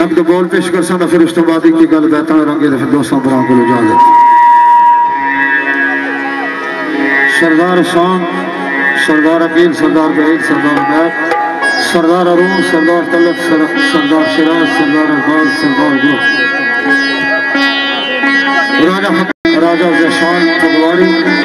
अब तो बोल पेश कर सकता फिर उस तो बाद की गल बैठा रंगे तो फिर दोस्तों भरा को जा ले सरदार शान सरदार अकील सरदार बहीद सरदार बैग सरदार अरूण सरदार तलब सरदार शिराज सरदार अरबाज सरदार गुरु राजा जशान फगवाड़ी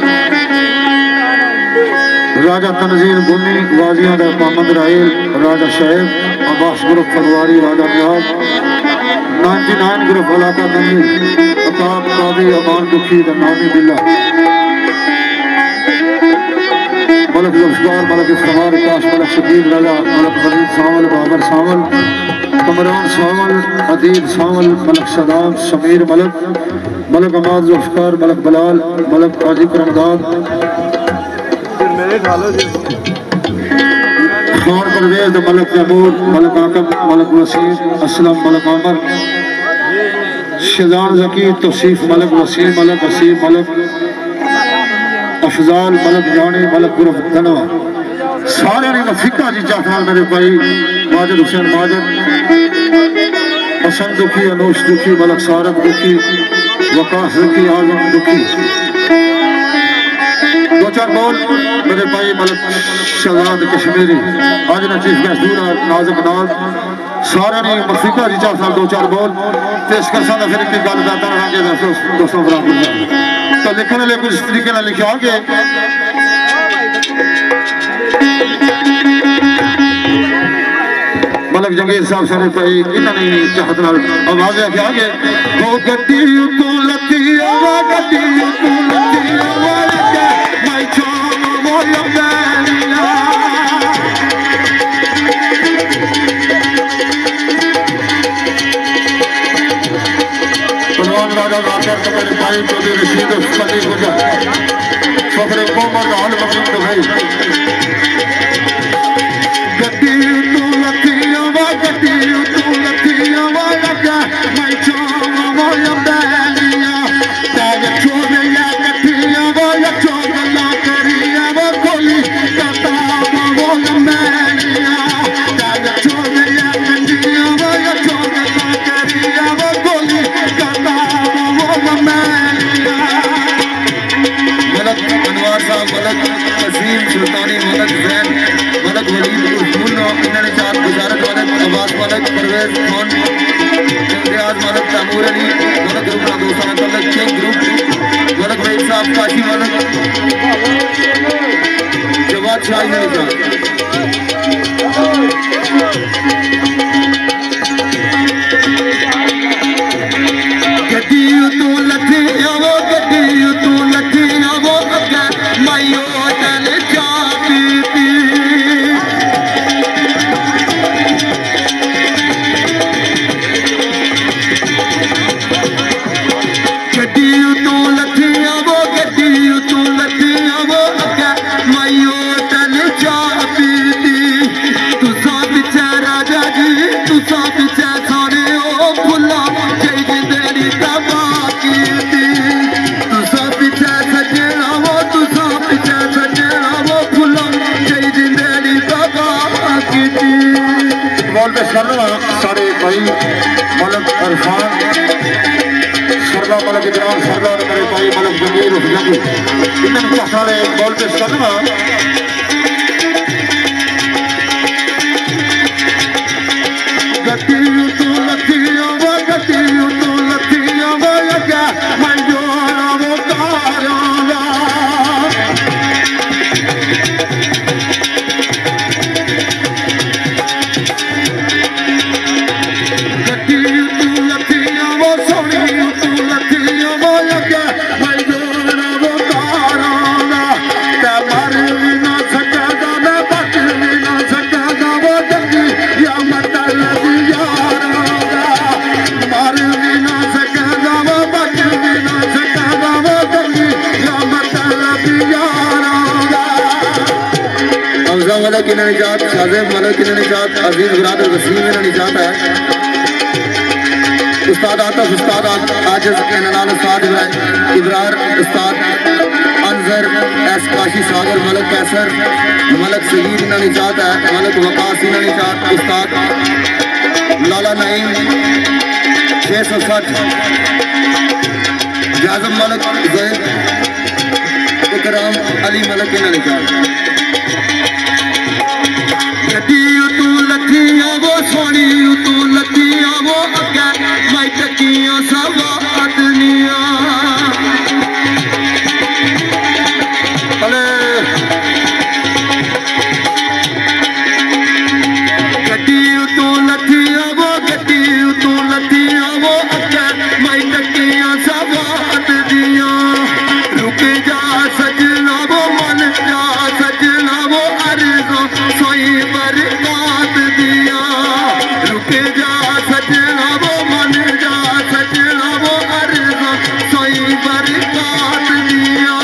राजा तनजीर बुनी वाजिया मोहम्मद राहिल राजा शहेब अब्बास ग्रुप फगवाड़ी राजा नियाज 99 ग्रुप इलाका नंदी अताब कादी अमान दुखी नामी बिल्ला मलक ज़ुल्फ़िकार मलक इफ्तिखार काश मलक शकील रजा मलक वलीद सावल बाबर सावल कमरान सावल अदीब सावल मलक सदाम समीर मलक मलक अमाद ज़ुल्फ़िकार मलक बलाल मलक आजिब रमदान खान परवेज मलक महमूद मलक आकब मलक वसीम असलम मलक आमर शिजान ज़की तौसीफ मलक वसीम मलक वसीम मलक अफजाल मलक जाने मलक गुरफ धनवा सारे ने फिका जी चाहता मेरे भाई माजिद हुसैन माजिद हसन दुखी अनूश दुखी मलक सारक दुखी वकास दुखी आजम दुखी दो चार बोल मेरे भाई मलक शहजाद कश्मीरी आज ना चीफ गेस्ट दूर नाजक नाज सारे ने मफिका जी चाहता दो चार बोल पेश कर सकता फिर एक गल करता रहांगे दोस्तों बराबर तो लिखने वाले कुछ तरीके ना लिखा आगे मलक जंगीर साहब सारे भाई इन्होंने चाहत नाल आवाज आगे वो गड्डी उतू लथी आवा गड्डी उतू लथी आवा लगा माय चोम वो लबैलिया राजा वाकर तो मेरे भाई चौधरी रशीद पति गुजर फखरे कोमर हाल मकीन तो भाई गड्डी तू लथिया वा गड्डी तू लथिया वा लगा मैं चोम वो लबैलिया ताज छोड़े या गड्डिया वो या चोगला करिया वो गोली कता वो लबैलिया ताज छोड़े या गड्डिया वो या चोगला करिया वो गोली कता मलक अनवार साहब मलक असीम सुल्तानी मलक जैन मलक वलीद इन्होंने चार गुजारत मलक अब्बास मलक परवेज खान इम्तियाज मलक तैमूर अली मलक ग्रुप का दोस्ताना मलक किंग ग्रुप मलक वहीद साहब काशी मलक जवाद शाह इन्होंने सारे भाई मलक अरफान सरदार मलक इमरान सरदार मेरे भाई मलक जमीर इन्होंने सारे बॉल पेश करना गड्डी तू लथिया वा गड्डी तू लथिया वा लगा मैं जोड़ा वो तारा मलक इन्होंने निजात शाज़ेब मलक इन्होंने निजात अजीज बरादर वसीम इन्होंने निजात है उस्ताद आतफ उस्ताद आजिज के नाल उस्ताद इब्रार उस्ताद अनजर एस काशी सागर मलक कैसर मलक सईद इन्होंने निजात है मलक वकास इन्होंने निजात उस्ताद लाला नईम 660, जाज़म मलक ज़ैद, इकराम अली मलक ने लिखा। गड्डी उतू लथियां वो सोनी उतू लथियां वो अगे मैं टकियां सवा अदनिया गड्डी उतू लथियां वो अगे मैं टकियां सवा अदनिया रुक जा सजना वो मन जा सजना वो अर्ज़ों सोई बरकात दिया रुक जा सजना वो मन जा सजना वो अर्ज़ों सोई बरकात दिया।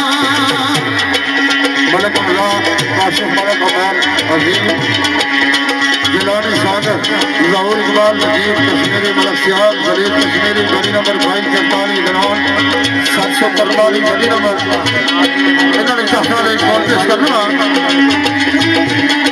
मलक अल्लाह काशिफ मलक अमान अजीम जिलानी सागर लाहौर इकबाल नदीम कश्मीरी मलक सियार जलील कश्मीरी गली नंबर 2243 दरान 743 गली नंबर इन्होंने चाहता है कॉल पेश करना